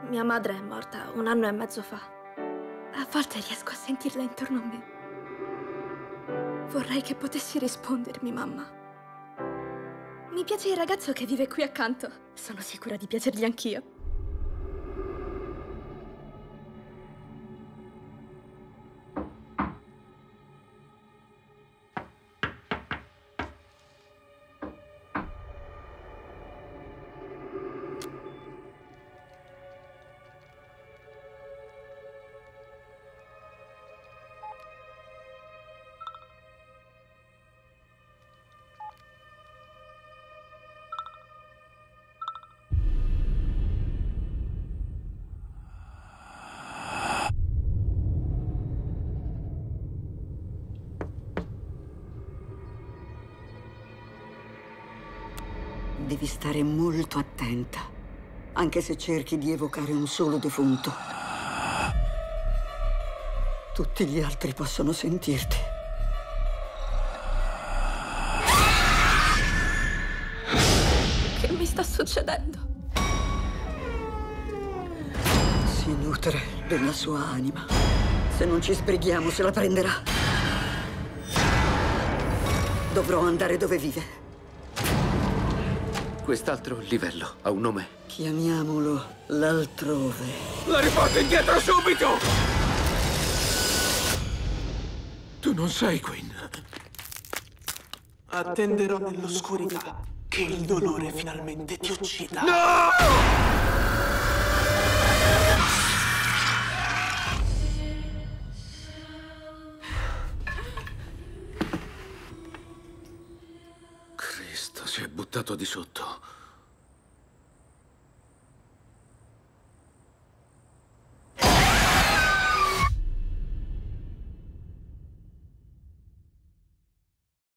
Mia madre è morta 1 anno e mezzo fa. A volte riesco a sentirla intorno a me. Vorrei che potessi rispondermi, mamma. Mi piace il ragazzo che vive qui accanto. Sono sicura di piacergli anch'io. Devi stare molto attenta, anche se cerchi di evocare un solo defunto. Tutti gli altri possono sentirti. Che mi sta succedendo? Si nutre della sua anima. Se non ci sbrighiamo, se la prenderà. Dovrò andare dove vive. Quest'altro livello ha un nome? Chiamiamolo l'altrove. La riporto indietro subito! Tu non sei Quinn. Attenderò nell'oscurità che il dolore finalmente ti uccida. No! Cristo, si è buttato di sotto.